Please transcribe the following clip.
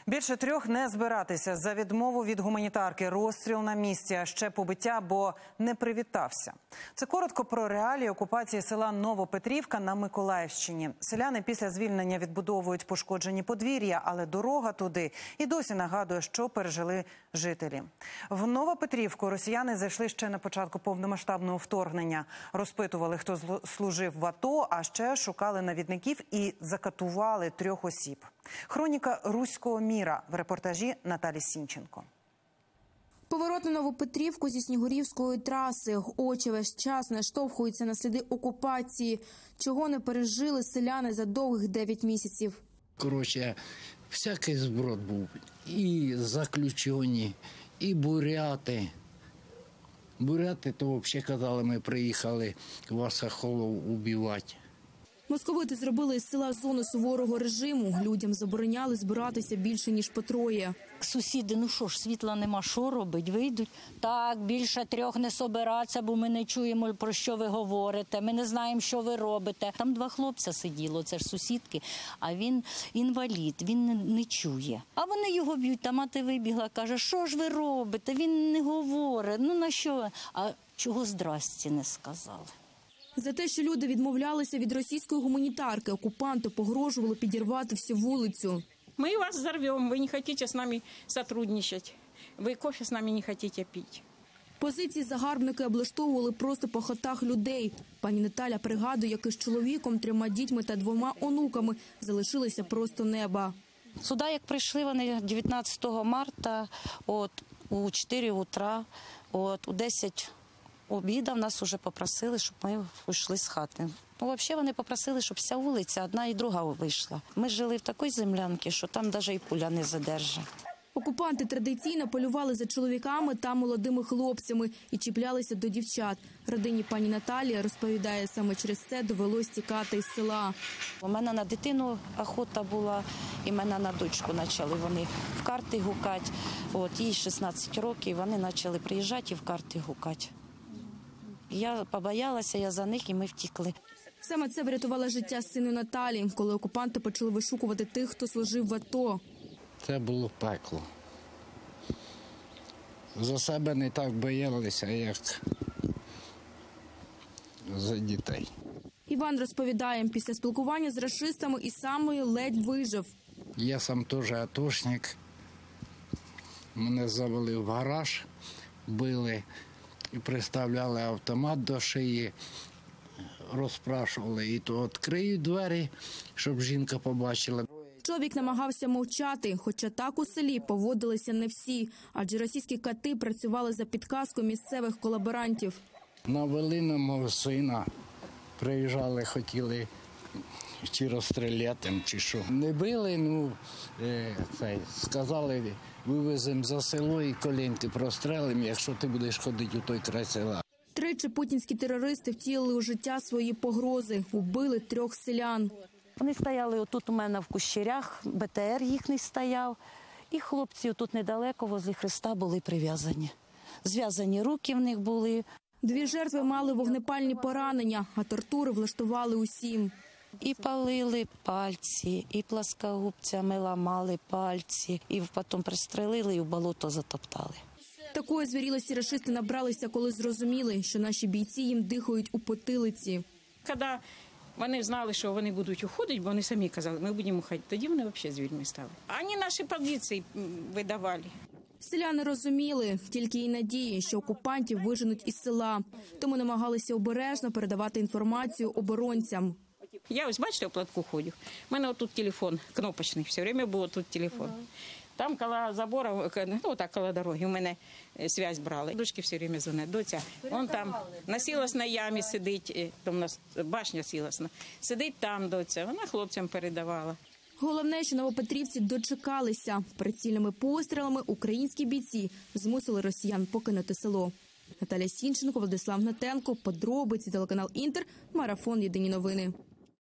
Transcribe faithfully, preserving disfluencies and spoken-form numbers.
Більше трьох не збиратися за відмову від гуманітарки, розстріл на місці, а ще побиття, бо не привітався. Це коротко про реалії окупації села Новопетрівка на Миколаївщині. Селяни після звільнення відбудовують пошкоджені подвір'я, але дорога туди і досі нагадує, що пережили жителі. В Новопетрівку росіяни зайшли ще на початку повномасштабного вторгнення. Розпитували, хто служив в АТО, а ще шукали навідників і закатували трьох осіб. Хроніка руського міра в репортажі Наталі Сінченко. Поворот на Новопетрівку зі Снігурівської траси. Очі весь час наштовхуються на сліди окупації. Чого не пережили селяни за довгих дев'ять місяців. Коротше, всякий зброд був. І заключені, і буряти. Буряти, то взагалі казали, ми приїхали вас охолов убивати. Московити зробили із села зону суворого режиму. Людям забороняли збиратися більше, ніж по троє. Сусіди, ну що ж, світла нема, що робить, вийдуть. Так, більше трьох не собиратися, бо ми не чуємо, про що ви говорите, ми не знаємо, що ви робите. Там два хлопця сиділо, це ж сусідки, а він інвалід, він не, не чує. А вони його б'ють, та мати вибігла, каже, що ж ви робите, він не говорить, ну на що? А чого здрасті не сказали? За те, що люди відмовлялися від російської гуманітарки, окупанти погрожували підірвати всю вулицю. Ми вас взорвемо, ви не хочете з нами співпрацювати, ви кофе з нами не хочете пити. Позиції загарбники облаштовували просто по хатах людей. Пані Наталя пригадує, як із чоловіком, трьома дітьми та двома онуками залишилися просто неба. Сюди, як прийшли вони дев'ятнадцятого марта, от, у чотири утра, от, у десять обіда нас вже попросили, щоб ми вийшли з хати. Ну, взагалі вони попросили, щоб вся вулиця, одна і друга вийшла. Ми жили в такій землянці, що там навіть і пуля не задержить. Окупанти традиційно полювали за чоловіками та молодими хлопцями і чіплялися до дівчат. Родині пані Наталії розповідає, саме через це довелось тікати із села. У мене на дитину охота була, і в мене на дочку почали вони в карти гукати. От, їй шістнадцять років, вони почали приїжджати і в карти гукати. Я побоялася, я за них, і ми втікли. Саме це врятувало життя сину Наталі, коли окупанти почали вишукувати тих, хто служив в АТО. Це було пекло. За себе не так боялися, як за дітей. Іван розповідає, після спілкування з рашистами і самою ледь вижив. Я сам теж атошник. Мене завели в гараж, били і приставляли автомат до шиї, розпрашували, і то відкриють двері, щоб жінка побачила. Чоловік намагався мовчати, хоча так у селі поводилися не всі, адже російські кати працювали за підказкою місцевих колаборантів. Навели на мого сина, приїжджали, хотіли чи розстріляти, чи що. Не били, ну, це, сказали, вивеземо за село і колінки прострелимо, якщо ти будеш ходити у той край села. Тричі путінські терористи втілили у життя свої погрози, убили трьох селян. Вони стояли отут у мене в Кущерях, Б Т Р їхній стояв, і хлопці тут недалеко возле Хреста були прив'язані. Зв'язані руки в них були. Дві жертви мали вогнепальні поранення, а тортури влаштували усім. І палили пальці, і пласкогубцями ламали пальці, і потім пристрелили і в болото затоптали. Такої звірілості рашисти набралися, коли зрозуміли, що наші бійці їм дихають у потилиці. Коли вони знали, що вони будуть уходити, бо вони самі казали, ми будемо уходити, тоді вони взагалі звірми стали. Вони наші позиції видавали. Селяни розуміли, тільки й надії, що окупантів виженуть із села. Тому намагалися обережно передавати інформацію оборонцям. Я ось, бачите, в платку ходю. У мене тут телефон кнопочний, все время був тут телефон. Там коло забору, ну так коло дороги, у мене зв'язь брали. Дочки все время дзвонять, доця, он там на сілосній ямі сидить, там у нас башня сілосна, сидить там доця, вона хлопцям передавала. Головне, що новопетрівці дочекалися. Прицільними пострілами українські бійці змусили росіян покинути село. Наталя Сінченко, Владислав Гнатенко, подробиці, телеканал Інтер, марафон «Єдині новини».